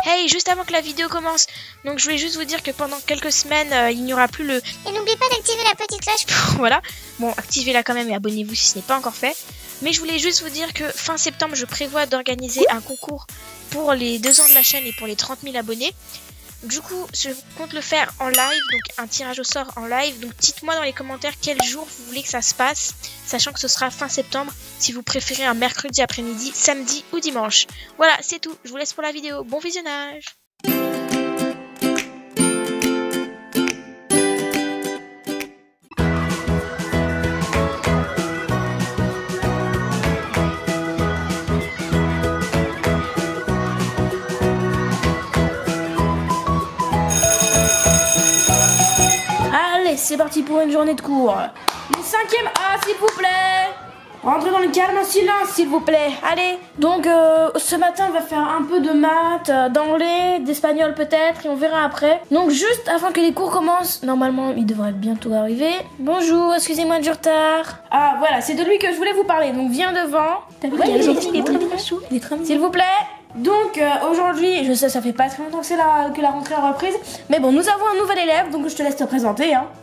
Hey, juste avant que la vidéo commence, donc je voulais juste vous dire que pendant quelques semaines, il n'y aura plus le... Et n'oubliez pas d'activer la petite cloche. Voilà, bon, activez-la quand même et abonnez-vous si ce n'est pas encore fait. Mais je voulais juste vous dire que fin septembre, je prévois d'organiser un concours pour les 2 ans de la chaîne et pour les 30 000 abonnés. Du coup, je compte le faire en live, donc un tirage au sort en live. Donc dites-moi dans les commentaires quel jour vous voulez que ça se passe, sachant que ce sera fin septembre, si vous préférez un mercredi après-midi, samedi ou dimanche. Voilà, c'est tout, je vous laisse pour la vidéo. Bon visionnage! C'est parti pour une journée de cours. Une 5e A, s'il vous plaît. Rentrez dans le calme en silence, s'il vous plaît. Allez. Donc, ce matin, on va faire un peu de maths, d'anglais, d'espagnol peut-être, et on verra après. Donc, juste avant que les cours commencent, normalement, il devrait bientôt arriver. Bonjour, excusez-moi du retard. Ah, voilà, c'est de lui que je voulais vous parler. Donc, viens devant. T'as vu qu'il est gentil, il est très bien chou. Il est très bien. S'il vous plaît. Donc aujourd'hui, je sais ça fait pas très longtemps que la rentrée a reprise, mais bon, nous avons un nouvel élève, donc je te laisse te présenter, hein.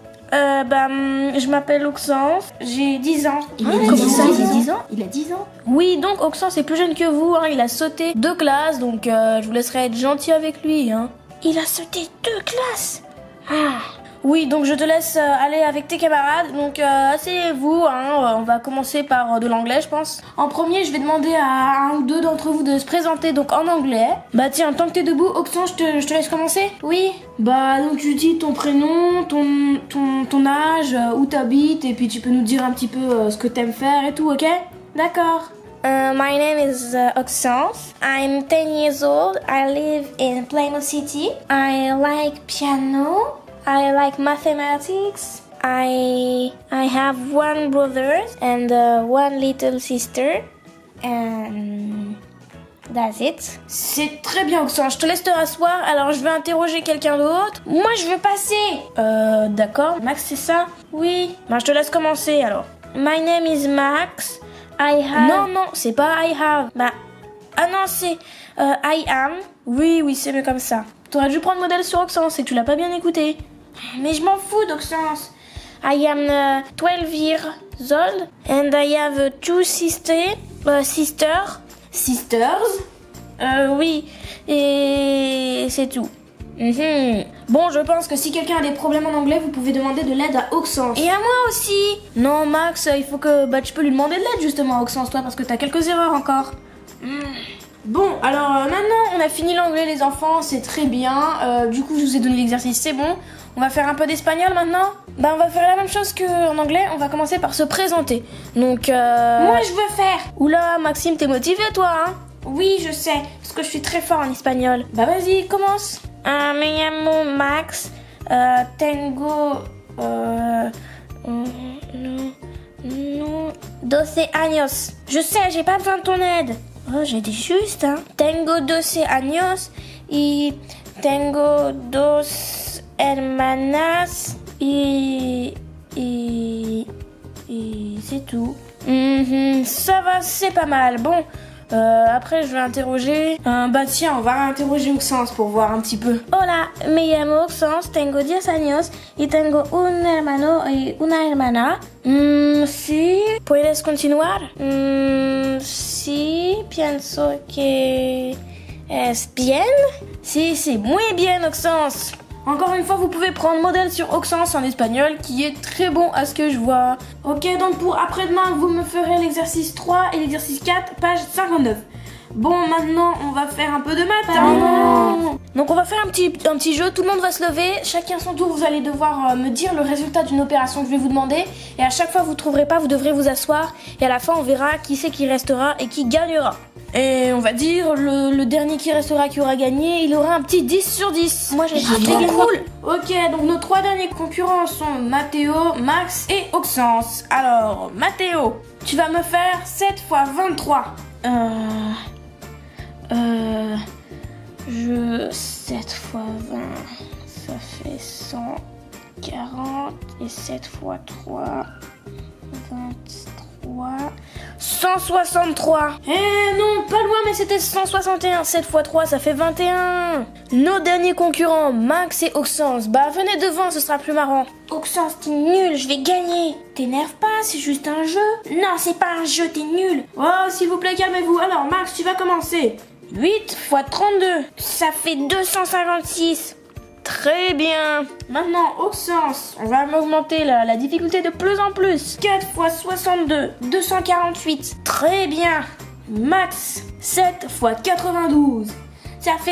Je m'appelle Oxence, j'ai 10 ans. Comment ça, il a 10 ans? Il a 10 ans? Oui, donc Oxence est plus jeune que vous, hein. Il a sauté 2 classes, donc je vous laisserai être gentil avec lui, hein. Il a sauté 2 classes? Ah. Oui, donc je te laisse aller avec tes camarades, donc asseyez-vous, hein. On va commencer par de l'anglais, je pense. En premier, je vais demander à un ou deux d'entre vous de se présenter donc en anglais. Bah tiens, tant que t'es debout, Oxence, je te laisse commencer. Oui. Bah donc tu dis ton prénom, ton âge, où t'habites, et puis tu peux nous dire un petit peu ce que t'aimes faire et tout, ok? D'accord. My name is Oxence. I'm 10 years old. I live in Plano City. I like piano. I like mathematics. I have 1 brother and 1 little sister. And that's it. C'est très bien, Oxence. Je te laisse te rasseoir. Alors, je vais interroger quelqu'un d'autre. Moi, je veux passer. D'accord. Max, c'est ça? Oui. Ben, je te laisse commencer, alors. My name is Max. I have... Non, c'est pas I have. Bah... Ah non, c'est I am. Oui, c'est mieux comme ça. T'aurais dû prendre modèle sur Oxence et tu l'as pas bien écouté. Mais je m'en fous d'Oxence. I am 12 years old and I have 2 sisters. Sisters? Oui. Et c'est tout. Bon, je pense que si quelqu'un a des problèmes en anglais, vous pouvez demander de l'aide à Oxence. Et à moi aussi. Non, Max, il faut que... Bah, tu peux lui demander de l'aide justement à Oxence, toi, parce que t'as quelques erreurs encore. Bon, alors maintenant, on a fini l'anglais, les enfants, c'est très bien. Du coup, je vous ai donné l'exercice, c'est bon. On va faire un peu d'espagnol maintenant. Bah, on va faire la même chose qu'en anglais. On va commencer par se présenter. Donc, moi, je veux faire. Oula, Maxime, t'es motivé, toi, hein? Oui, je sais, parce que je suis très fort en espagnol. Bah, vas-y, commence. Me llamo Max. Tengo... 12 años. Je sais, j'ai pas besoin de ton aide. Oh, j'ai dit juste, hein. Tengo 12 años y tengo 2 hermanas y c'est tout. Ça va, c'est pas mal. Bon, après je vais interroger. Bah tiens, on va interroger Oxence pour voir un petit peu. Hola, me llamo Oxence, tengo 10 años y tengo un hermano y una hermana. Sí, ¿puedes continuar? Sí, pienso que es bien. Si, muy bien, Oxence. Encore une fois, vous pouvez prendre modèle sur Oxence en espagnol, qui est très bon à ce que je vois. Ok, donc pour après-demain, vous me ferez l'exercice 3 et l'exercice 4, page 59. Bon, maintenant, on va faire un peu de maths. Donc on va faire un petit jeu, tout le monde va se lever. Chacun son tour, vous allez devoir me dire le résultat d'une opération que je vais vous demander. Et à chaque fois, vous ne trouverez pas, vous devrez vous asseoir. Et à la fin, on verra qui c'est qui restera et qui gagnera. Et on va dire, le dernier qui restera, qui aura gagné, il aura un petit 10 sur 10. Moi, j'ai trop cool. Ok, donc nos 3 derniers concurrents sont Mathéo, Max et Oxence. Alors, Mathéo, tu vas me faire 7 fois 23. 7 fois 20, ça fait 140. Et 7 fois 3, 23. fois 163. Eh non, pas loin, mais c'était 161. 7 fois 3, ça fait 21. Nos derniers concurrents, Max et Oxens. Bah, venez devant, ce sera plus marrant. Oxens, t'es nul, je vais gagner. T'énerve pas, c'est juste un jeu. Non, c'est pas un jeu, t'es nul. Oh, s'il vous plaît, calmez-vous. Alors, Max, tu vas commencer. 8 fois 32, ça fait 256. Très bien. Maintenant, Oxens, on va augmenter la difficulté de plus en plus. 4 fois 62, 248. Très bien. Max, 7 fois 92. Ça fait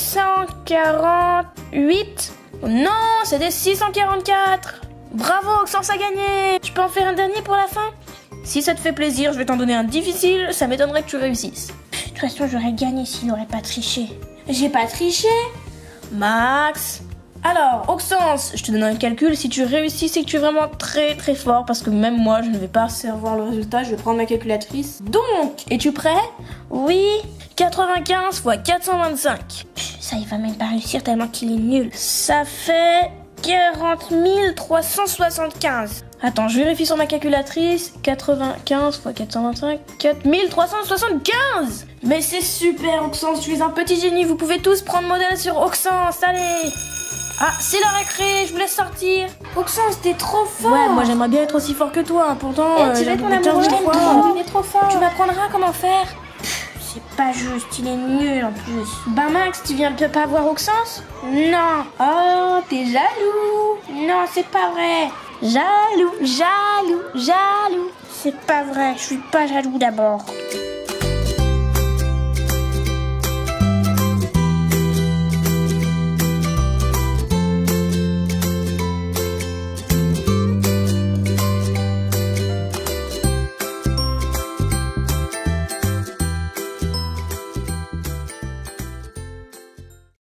648. Non, c'était 644. Bravo, Oxens a gagné. Je peux en faire un dernier pour la fin? Si ça te fait plaisir, je vais t'en donner un difficile. Ça m'étonnerait que tu réussisses. De toute façon, j'aurais gagné s'il n'aurait pas triché. J'ai pas triché. Max. Alors, Oxens, je te donne un calcul. Si tu réussis, c'est que tu es vraiment très très fort. Parce que même moi, je ne vais pas savoir le résultat. Je vais prendre ma calculatrice. Donc, es-tu prêt? Oui. 95 fois 425. Ça, il va même pas réussir tellement qu'il est nul. Ça fait 40 375. Attends, je vérifie sur ma calculatrice. 95 fois 425, 4375. Mais c'est super, Oxens, tu es un petit génie. Vous pouvez tous prendre modèle sur Oxens, allez. Ah, c'est la récré, je vous laisse sortir. Oxens, t'es trop fort. Ouais, moi j'aimerais bien être aussi fort que toi. Pourtant, tu j'ai veux ton doublé amoureux, 15 fois. il est trop fort. Tu m'apprendras comment faire. C'est pas juste, il est nul en plus. Ben Max, tu viens de pas voir Oxens? Non. Oh, t'es jaloux. Non, c'est pas vrai. Jaloux. C'est pas vrai, je suis pas jaloux d'abord.